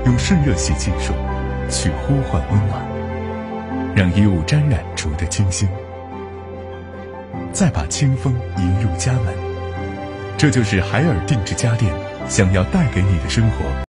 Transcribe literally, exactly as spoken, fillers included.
用瞬热系技术去呼唤温暖，让衣物沾染竹的清新，再把清风迎入家门。这就是海尔定制家电想要带给你的生活。